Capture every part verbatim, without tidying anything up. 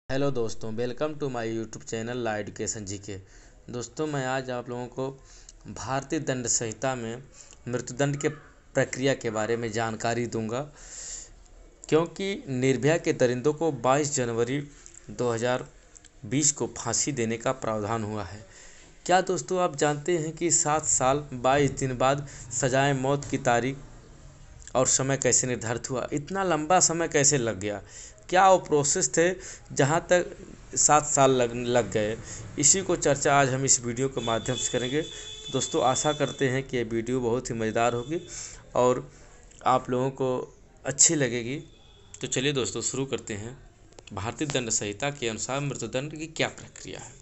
Hello दोस्तों, welcome to my YouTube channel ला education G K. दोस्तों, मैं आज आप लोगों को भारतीय दंड संहिता में मृत्युदंड के प्रक्रिया के बारे में जानकारी दूंगा, क्योंकि निर्भया के दरिंदों को बाईस जनवरी दो हज़ार बीस को फांसी देने का प्रावधान हुआ है। क्या दोस्तों आप जानते हैं कि सात साल बाईस दिन बाद सजाए मौत की तारीख और समय कैसे निर्धारित हुआ? इतना लंबा समय कैसे लग गया? क्या वो प्रोसेस थे जहाँ तक सात साल लग लग गए? इसी को चर्चा आज हम इस वीडियो के माध्यम से करेंगे। तो दोस्तों, आशा करते हैं कि ये वीडियो बहुत ही मज़ेदार होगी और आप लोगों को अच्छी लगेगी। तो चलिए दोस्तों, शुरू करते हैं। भारतीय दंड संहिता के अनुसार मृत्युदंड की क्या प्रक्रिया है?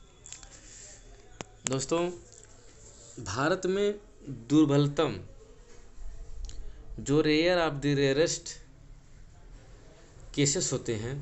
दोस्तों, भारत में दुर्बलतम जो rare of the rarest cases होते हैं,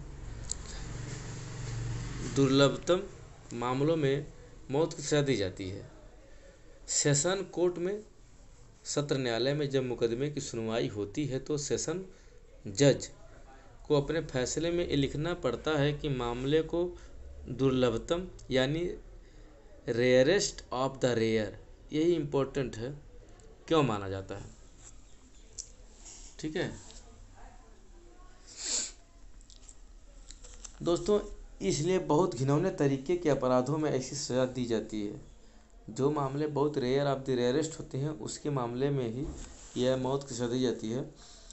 दुर्लभतम मामलों में मौत की सजा दी जाती है। सेशन कोर्ट में, सत्र न्यायालय में जब मुकदमे की सुनवाई होती है तो सेशन जज को अपने फैसले में ये लिखना पड़ता है कि मामले को दुर्लभतम यानी रेयरेस्ट ऑफ द रेयर, यही इम्पोर्टेंट है, क्यों माना जाता है। ठीक है दोस्तों, इसलिए बहुत घिनौने तरीके के अपराधों में ऐसी सज़ा दी जाती है। जो मामले बहुत रेयर ऑफ द रेयरेस्ट होते हैं उसके मामले में ही यह मौत की सज़ा दी जाती है।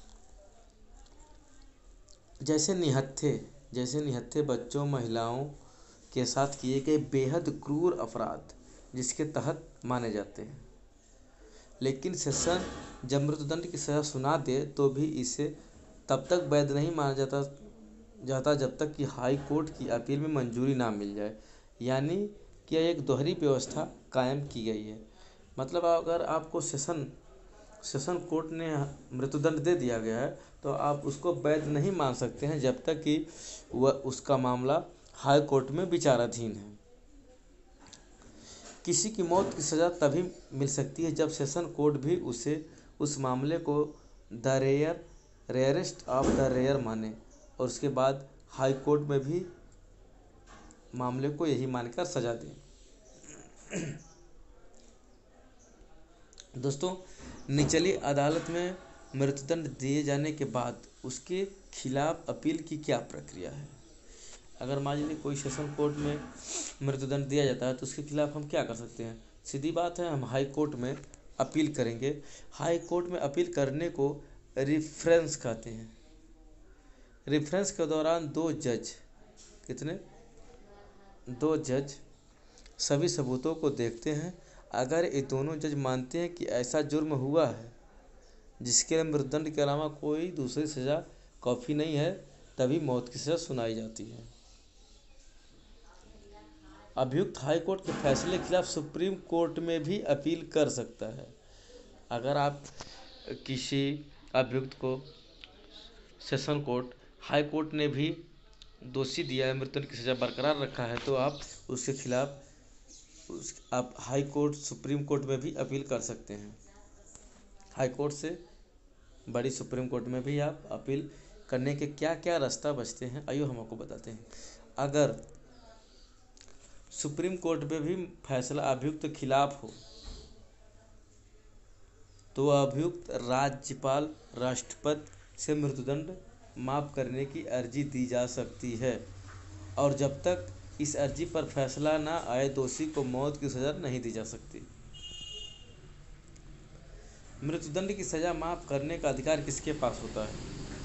जैसे निहत्थे जैसे निहत्थे बच्चों, महिलाओं के साथ किए गए बेहद क्रूर अपराध जिसके तहत माने जाते हैं। लेकिन सेशन जब मृत्युदंड की सज़ा सुना दे तो भी इसे तब तक वैध नहीं माना जाता जाता जब तक कि हाई कोर्ट की अपील में मंजूरी ना मिल जाए। यानी कि एक दोहरी व्यवस्था कायम की गई है। मतलब अगर आपको सेशन सेशन कोर्ट ने मृत्युदंड दे दिया गया है तो आप उसको वैध नहीं मान सकते हैं जब तक कि वह उसका मामला हाई कोर्ट में विचाराधीन है। किसी की मौत की सज़ा तभी मिल सकती है जब सेशन कोर्ट भी उसे उस मामले को the rare rarest of the rare माने और उसके बाद हाई कोर्ट में भी मामले को यही मानकर सजा दें। दोस्तों, निचली अदालत में मृत्युदंड दिए जाने के बाद उसके खिलाफ अपील की क्या प्रक्रिया है? अगर मान लीजिए कोई सेशन कोर्ट में मृत्युदंड दिया जाता है तो उसके खिलाफ हम क्या कर सकते हैं? सीधी बात है, हम हाई कोर्ट में अपील करेंगे। हाई कोर्ट में अपील करने को रिफ्रेंस कहते हैं। रिफ्रेंस के दौरान दो जज कितने दो जज सभी सबूतों को देखते हैं। अगर ये दोनों जज मानते हैं कि ऐसा जुर्म हुआ है जिसके लिए मृत्युदंड के अलावा कोई दूसरी सज़ा काफ़ी नहीं है, तभी मौत की सज़ा सुनाई जाती है। अभियुक्त हाई कोर्ट के फैसले के खिलाफ सुप्रीम कोर्ट में भी अपील कर सकता है। अगर आप किसी अभियुक्त को सेशन कोर्ट, हाई कोर्ट ने भी दोषी दिया है, मृत्युदंड की सज़ा बरकरार रखा है, तो आप उसके खिलाफ उस आप हाई कोर्ट, सुप्रीम कोर्ट में भी अपील कर सकते हैं। हाई कोर्ट से बड़ी सुप्रीम कोर्ट में भी आप अपील करने के क्या क्या रास्ता बचते हैं, आइए हम आपको बताते हैं। अगर सुप्रीम कोर्ट में भी फैसला अभियुक्त के खिलाफ हो तो अभियुक्त राज्यपाल, राष्ट्रपति से मृत्युदंड माफ़ करने की अर्जी दी जा सकती है और जब तक इस अर्जी पर फैसला ना आए दोषी को मौत की सज़ा नहीं दी जा सकती। मृत्युदंड की सज़ा माफ़ करने का अधिकार किसके पास होता है?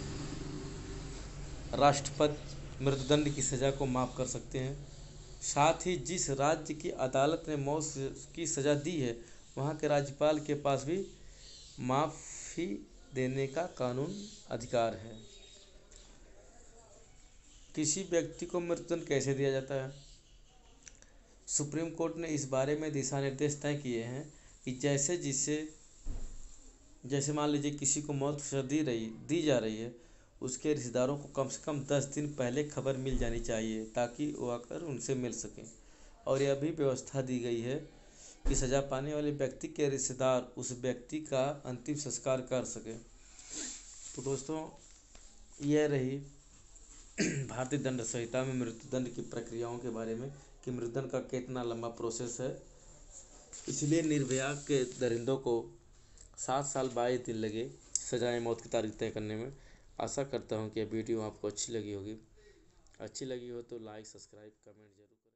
राष्ट्रपति मृत्युदंड की सज़ा को माफ़ कर सकते हैं। साथ ही जिस राज्य की अदालत ने मौत की सज़ा दी है वहाँ के राज्यपाल के पास भी माफ़ी देने का कानून अधिकार है। किसी व्यक्ति को मृत्युदंड कैसे दिया जाता है? सुप्रीम कोर्ट ने इस बारे में दिशा निर्देश तय किए हैं कि जैसे जिसे जैसे मान लीजिए किसी को मौत की सज़ा दी रही दी जा रही है, उसके रिश्तेदारों को कम से कम दस दिन पहले खबर मिल जानी चाहिए ताकि वो आकर उनसे मिल सकें। और यह भी व्यवस्था दी गई है कि सज़ा पाने वाले व्यक्ति के रिश्तेदार उस व्यक्ति का अंतिम संस्कार कर सकें। तो दोस्तों, यह रही भारतीय दंड संहिता में मृत्युदंड की प्रक्रियाओं के बारे में कि मृत्युदंड का कितना लंबा प्रोसेस है। इसलिए निर्भया के दरिंदों को सात साल बाईस दिन लगे सजाए मौत की तारीख तय करने में। आशा करता हूँ कि यह वीडियो आपको अच्छी लगी होगी। अच्छी लगी हो तो लाइक सब्सक्राइब कमेंट जरूर करें।